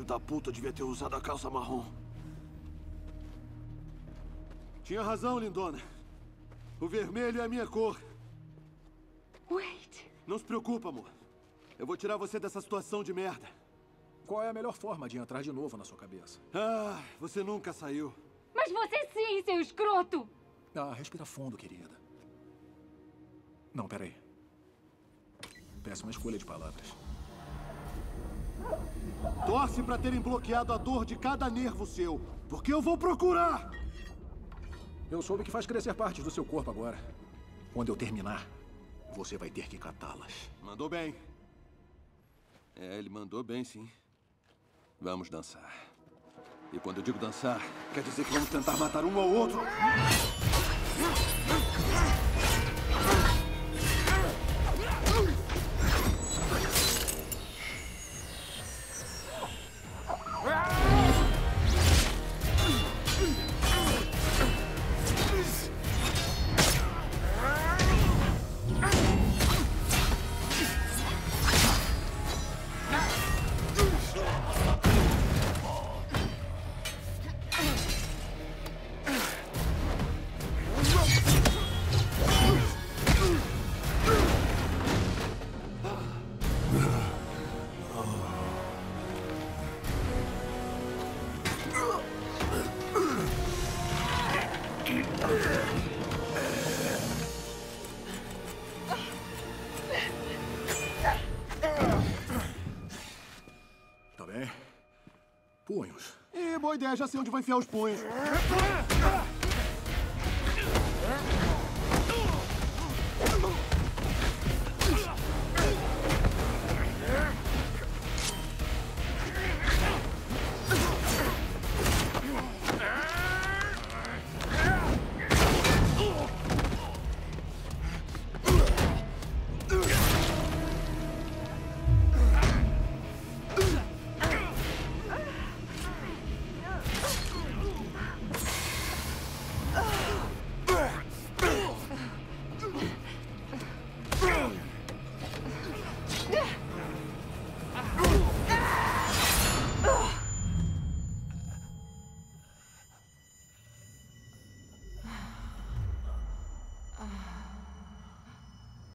filho da puta devia ter usado a calça marrom. Tinha razão, lindona. O vermelho é a minha cor. Wade. Não se preocupa, amor. Eu vou tirar você dessa situação de merda. Qual é a melhor forma de entrar de novo na sua cabeça? Ah, você nunca saiu. Mas você sim, seu escroto! Ah, respira fundo, querida. Não, peraí. Péssima escolha de palavras. Torce pra terem bloqueado a dor de cada nervo seu, porque eu vou procurar! Eu soube que faz crescer partes do seu corpo agora. Quando eu terminar, você vai ter que catá-las. Mandou bem. É, ele mandou bem, sim. Vamos dançar. E quando eu digo dançar, quer dizer que vamos tentar matar um ao outro. Tá bem? Punhos. Boa ideia, já sei onde vou enfiar os punhos.